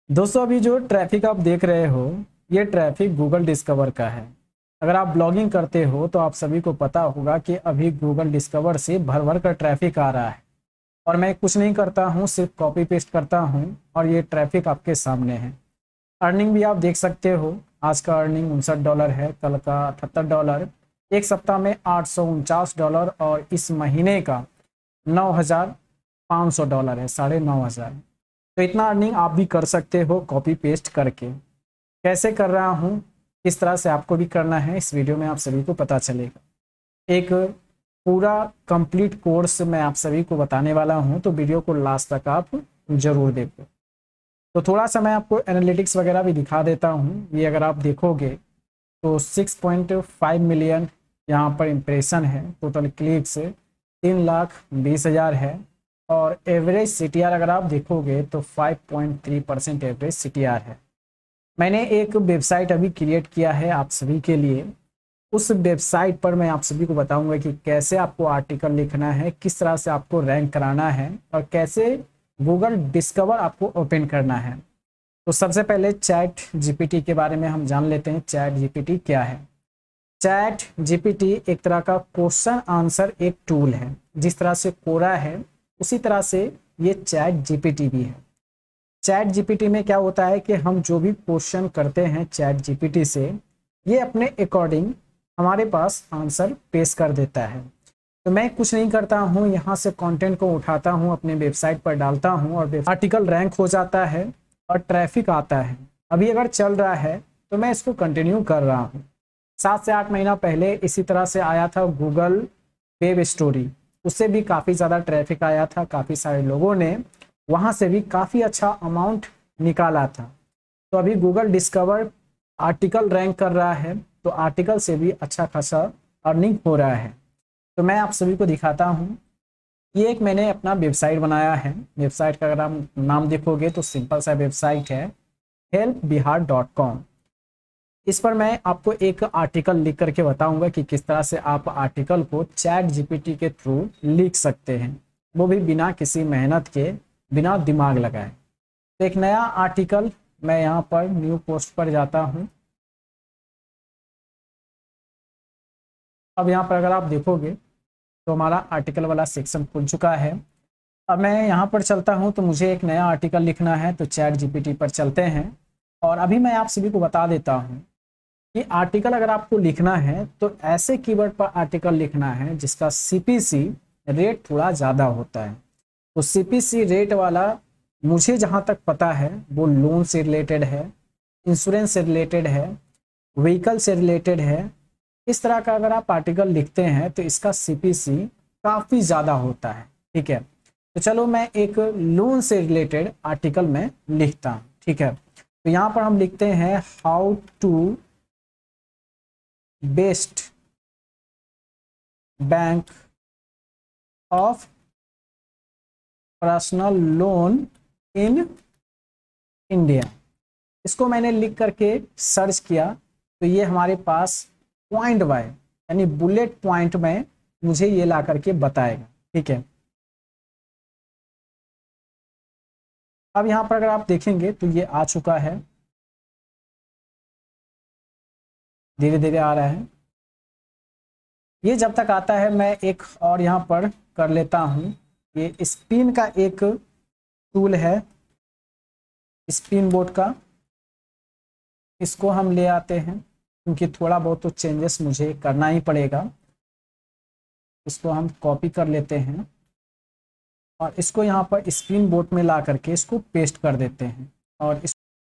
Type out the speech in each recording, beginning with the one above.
दोस्तों अभी जो ट्रैफिक आप देख रहे हो ये ट्रैफिक गूगल डिस्कवर का है। अगर आप ब्लॉगिंग करते हो तो आप सभी को पता होगा कि अभी गूगल डिस्कवर से भर भर कर ट्रैफिक आ रहा है और मैं कुछ नहीं करता हूँ, सिर्फ कॉपी पेस्ट करता हूँ और ये ट्रैफिक आपके सामने है। अर्निंग भी आप देख सकते हो। आज का अर्निंग $59 है, कल का $78, एक सप्ताह में $849 और इस महीने का $9,500 है, $9,500। तो इतना अर्निंग आप भी कर सकते हो कॉपी पेस्ट करके। कैसे कर रहा हूँ, किस तरह से आपको भी करना है, इस वीडियो में आप सभी को पता चलेगा। एक पूरा कंप्लीट कोर्स मैं आप सभी को बताने वाला हूँ, तो वीडियो को लास्ट तक आप जरूर देखो। तो थोड़ा सा मैं आपको एनालिटिक्स वगैरह भी दिखा देता हूँ। ये अगर आप देखोगे तो 6.5 मिलियन यहाँ पर इम्प्रेशन है, टोटल क्लिक्स 3,20,000 है और एवरेज सीटीआर अगर आप देखोगे तो 5.3% एवरेज सीटीआर है। मैंने एक वेबसाइट अभी क्रिएट किया है आप सभी के लिए। उस वेबसाइट पर मैं आप सभी को बताऊंगा कि कैसे आपको आर्टिकल लिखना है, किस तरह से आपको रैंक कराना है और कैसे गूगल डिस्कवर आपको ओपन करना है। तो सबसे पहले चैट जीपीटी के बारे में हम जान लेते हैं। चैट जीपीटी क्या है? चैट जीपीटी एक तरह का क्वेश्चन आंसर एक टूल है। जिस तरह से कोरा है उसी तरह से ये चैट जीपीटी भी है। चैट जीपीटी में क्या होता है कि हम जो भी क्वेश्चन करते हैं चैट जीपीटी से, ये अपने अकॉर्डिंग हमारे पास आंसर पेश कर देता है। तो मैं कुछ नहीं करता हूँ, यहाँ से कंटेंट को उठाता हूँ, अपने वेबसाइट पर डालता हूँ और आर्टिकल रैंक हो जाता है और ट्रैफिक आता है। अभी अगर चल रहा है तो मैं इसको कंटिन्यू कर रहा हूँ। 7 से 8 महीना पहले इसी तरह से आया था गूगल वेब स्टोरी, उससे भी काफ़ी ज़्यादा ट्रैफिक आया था, काफ़ी सारे लोगों ने वहाँ से भी काफ़ी अच्छा अमाउंट निकाला था। तो अभी गूगल डिस्कवर आर्टिकल रैंक कर रहा है, तो आर्टिकल से भी अच्छा खासा अर्निंग हो रहा है। तो मैं आप सभी को दिखाता हूँ। ये एक मैंने अपना वेबसाइट बनाया है। वेबसाइट का अगर आप नाम देखोगे तो सिंपल सा वेबसाइट है helpbihar.com। इस पर मैं आपको एक आर्टिकल लिख करके बताऊंगा कि किस तरह से आप आर्टिकल को चैट जीपीटी के थ्रू लिख सकते हैं, वो भी बिना किसी मेहनत के, बिना दिमाग लगाए। तो एक नया आर्टिकल मैं यहाँ पर न्यू पोस्ट पर जाता हूँ। अब यहाँ पर अगर आप देखोगे तो हमारा आर्टिकल वाला सेक्शन खुल चुका है। अब मैं यहाँ पर चलता हूँ, तो मुझे एक नया आर्टिकल लिखना है, तो चैट जीपीटी पर चलते हैं। और अभी मैं आप सभी को बता देता हूँ कि आर्टिकल अगर आपको लिखना है तो ऐसे कीवर्ड पर आर्टिकल लिखना है जिसका सीपीसी रेट थोड़ा ज़्यादा होता है। तो सीपीसी रेट वाला मुझे जहाँ तक पता है वो लोन से रिलेटेड है, इंश्योरेंस से रिलेटेड है, व्हीकल से रिलेटेड है। इस तरह का अगर आप आर्टिकल लिखते हैं तो इसका सीपीसी काफ़ी ज़्यादा होता है। ठीक है, तो चलो मैं एक लोन से रिलेटेड आर्टिकल में लिखता हूँ। ठीक है, तो यहाँ पर हम लिखते हैं how to best bank of personal loan in India. इसको मैंने लिख करके सर्च किया तो ये हमारे पास पॉइंट बाय यानी बुलेट पॉइंट में मुझे ये ला करके बताएगा। ठीक है, अब यहाँ पर अगर आप देखेंगे तो ये आ चुका है, धीरे धीरे आ रहा है। ये जब तक आता है मैं एक और यहाँ पर कर लेता हूँ। ये स्पिन का एक टूल है, स्पिन बोर्ड का, इसको हम ले आते हैं क्योंकि थोड़ा बहुत तो चेंजेस मुझे करना ही पड़ेगा। इसको हम कॉपी कर लेते हैं और इसको यहाँ पर स्पिन बोर्ड में ला करके इसको पेस्ट कर देते हैं। और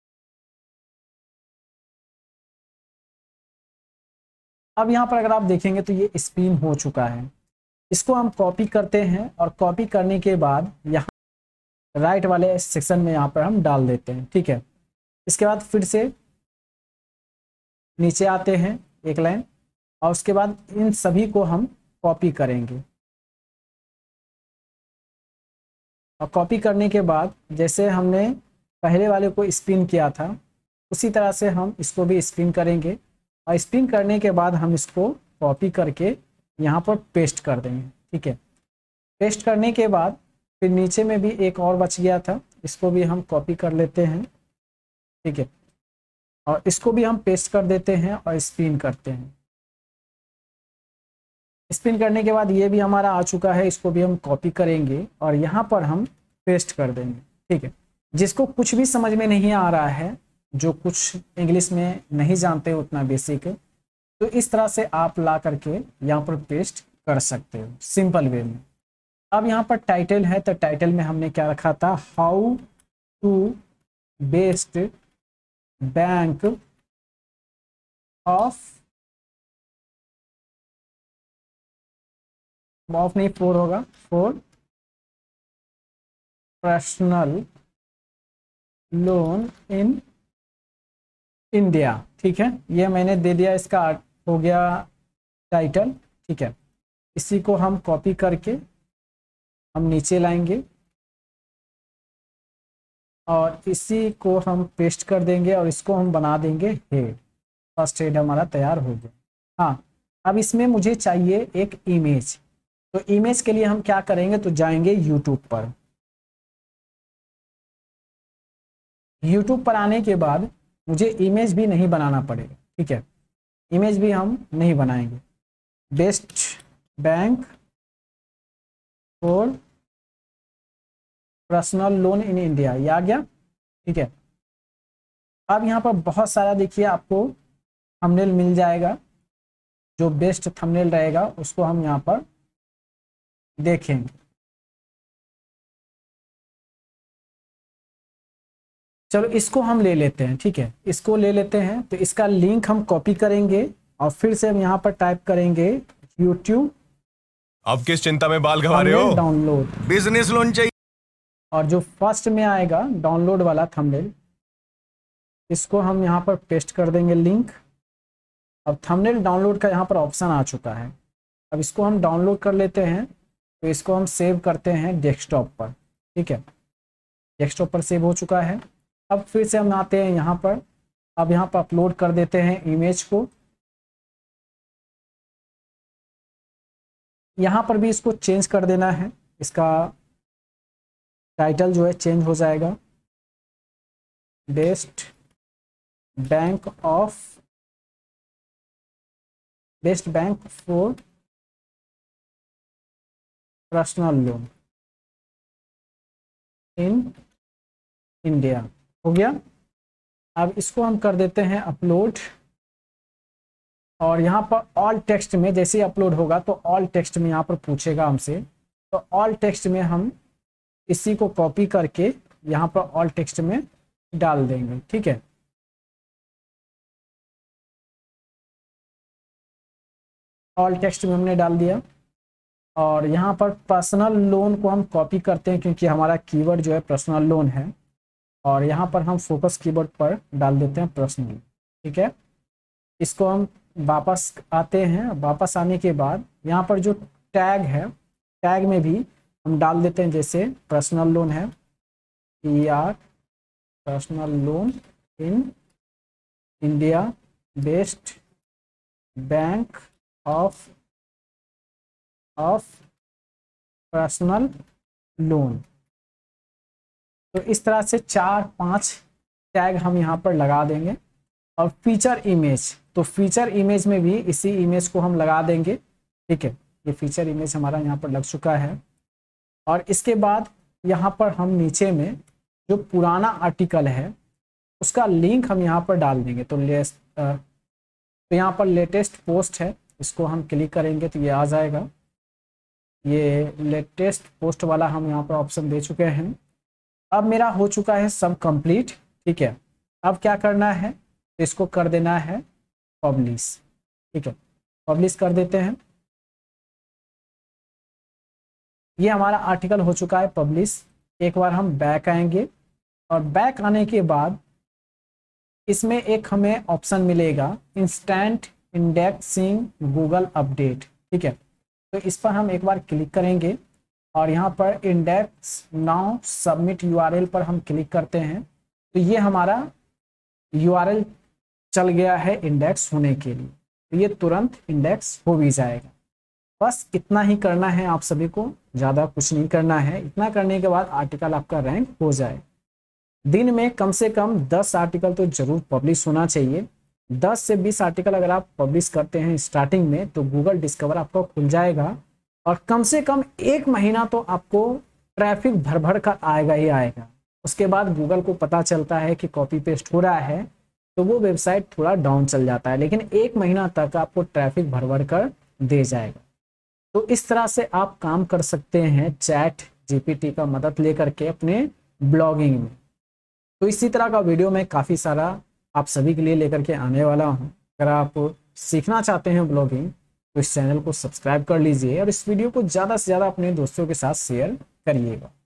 अब यहाँ पर अगर आप देखेंगे तो ये स्पिन हो चुका है। इसको हम कॉपी करते हैं और कॉपी करने के बाद यहाँ राइट वाले सेक्शन में यहाँ पर हम डाल देते हैं। ठीक है, इसके बाद फिर से नीचे आते हैं एक लाइन और उसके बाद इन सभी को हम कॉपी करेंगे। और कॉपी करने के बाद जैसे हमने पहले वाले को स्पिन किया था उसी तरह से हम इसको भी स्पिन करेंगे और स्पिन करने के बाद हम इसको कॉपी करके यहाँ पर पेस्ट कर देंगे। ठीक है, पेस्ट करने के बाद फिर नीचे में भी एक और बच गया था, इसको भी हम कॉपी कर लेते हैं ठीक है। और इसको भी हम पेस्ट कर देते हैं और स्पिन करते हैं। स्पिन करने के बाद ये भी हमारा आ चुका है, इसको भी हम कॉपी करेंगे और यहाँ पर हम पेस्ट कर देंगे। ठीक है, जिसको कुछ भी समझ में नहीं आ रहा है, जो कुछ इंग्लिश में नहीं जानते उतना बेसिक, तो इस तरह से आप ला करके यहाँ पर पेस्ट कर सकते हो सिंपल वे में। अब यहाँ पर टाइटल है, तो टाइटल में हमने क्या रखा था, how to best bank of नहीं, 4 होगा, 4 पर्सनल लोन इन इंडिया। ठीक है, ये मैंने दे दिया, इसका हो गया टाइटल। ठीक है, इसी को हम कॉपी करके हम नीचे लाएंगे और इसी को हम पेस्ट कर देंगे और इसको हम बना देंगे हेड। फर्स्ट हेड हमारा तैयार हो गया। हाँ, अब इसमें मुझे चाहिए एक इमेज, तो इमेज के लिए हम क्या करेंगे, तो जाएंगे यूट्यूब पर। यूट्यूब पर आने के बाद मुझे इमेज भी नहीं बनाना पड़ेगा। ठीक है, इमेज भी हम नहीं बनाएंगे। Best bank for personal loan in India, ये आ गया। ठीक है, अब यहाँ पर बहुत सारा देखिए आपको थंबनेल मिल जाएगा, जो बेस्ट थंबनेल रहेगा उसको हम यहाँ पर देखेंगे। चलो इसको हम ले लेते हैं। ठीक है, इसको ले लेते हैं, तो इसका लिंक हम कॉपी करेंगे और फिर से हम यहाँ पर टाइप करेंगे यूट्यूब। अब किस चिंता में बाल गंवा रहे हो, डाउनलोड बिजनेस लोन चाहिए। और जो फर्स्ट में आएगा डाउनलोड वाला थंबनेल, इसको हम यहाँ पर पेस्ट कर देंगे लिंक। अब थंबनेल डाउनलोड का यहाँ पर ऑप्शन आ चुका है, अब इसको हम डाउनलोड कर लेते हैं। तो इसको हम सेव करते हैं डेस्कटॉप पर। ठीक है, डेस्कटॉप पर सेव हो चुका है। अब फिर से हम आते हैं यहाँ पर, अब यहाँ पर अपलोड कर देते हैं इमेज को। यहाँ पर भी इसको चेंज कर देना है, इसका टाइटल जो है चेंज हो जाएगा, best bank for personal loan in India. हो गया। अब इसको हम कर देते हैं अपलोड और यहाँ पर ऑल टेक्स्ट में जैसे ही अपलोड होगा तो ऑल टेक्स्ट में यहाँ पर पूछेगा हमसे, तो ऑल टेक्स्ट में हम इसी को कॉपी करके यहाँ पर ऑल टेक्स्ट में डाल देंगे। ठीक है, ऑल टेक्स्ट में हमने डाल दिया और यहाँ पर पर्सनल लोन को हम कॉपी करते हैं क्योंकि हमारा कीवर्ड जो है पर्सनल लोन है, और यहाँ पर हम फोकस कीवर्ड पर डाल देते हैं पर्सनल। ठीक है, इसको हम वापस आते हैं। वापस आने के बाद यहाँ पर जो टैग है, टैग में भी हम डाल देते हैं, जैसे पर्सनल लोन है, PR personal loan in India, best bank of personal loan. तो इस तरह से 4-5 टैग हम यहाँ पर लगा देंगे। और फीचर इमेज, तो फीचर इमेज में भी इसी इमेज को हम लगा देंगे। ठीक है, ये फीचर इमेज हमारा यहाँ पर लग चुका है। और इसके बाद यहाँ पर हम नीचे में जो पुराना आर्टिकल है उसका लिंक हम यहाँ पर डाल देंगे। तो यहाँ पर लेटेस्ट पोस्ट है, इसको हम क्लिक करेंगे तो ये आ जाएगा। ये लेटेस्ट पोस्ट वाला हम यहाँ पर ऑप्शन दे चुके हैं। अब मेरा हो चुका है सब कंप्लीट। ठीक है, अब क्या करना है, इसको कर देना है पब्लिश। ठीक है, पब्लिश कर देते हैं। ये हमारा आर्टिकल हो चुका है पब्लिश। एक बार हम बैक आएंगे और बैक आने के बाद इसमें एक हमें ऑप्शन मिलेगा इंस्टेंट इंडेक्सिंग गूगल अपडेट। ठीक है, तो इस पर हम एक बार क्लिक करेंगे और यहाँ पर इंडेक्स नाउ सबमिट URL पर हम क्लिक करते हैं। तो ये हमारा URL चल गया है इंडेक्स होने के लिए, तो ये तुरंत इंडेक्स हो भी जाएगा। बस इतना ही करना है आप सभी को, ज़्यादा कुछ नहीं करना है। इतना करने के बाद आर्टिकल आपका रैंक हो जाए। दिन में कम से कम 10 आर्टिकल तो जरूर पब्लिश होना चाहिए। 10 से 20 आर्टिकल अगर आप पब्लिश करते हैं स्टार्टिंग में तो गूगल डिस्कवर आपको खुल जाएगा और कम से कम 1 महीना तो आपको ट्रैफिक भर भर कर आएगा ही आएगा। उसके बाद गूगल को पता चलता है कि कॉपी पेस्ट हो रहा है तो वो वेबसाइट थोड़ा डाउन चल जाता है, लेकिन 1 महीना तक आपको ट्रैफिक भर भर कर दे जाएगा। तो इस तरह से आप काम कर सकते हैं चैट जीपीटी का मदद लेकर के अपने ब्लॉगिंग में। तो इसी तरह का वीडियो मैं काफ़ी सारा आप सभी के लिए लेकर के आने वाला हूं। अगर आप सीखना चाहते हैं ब्लॉगिंग तो इस चैनल को सब्सक्राइब कर लीजिए और इस वीडियो को ज़्यादा से ज़्यादा अपने दोस्तों के साथ शेयर करिएगा।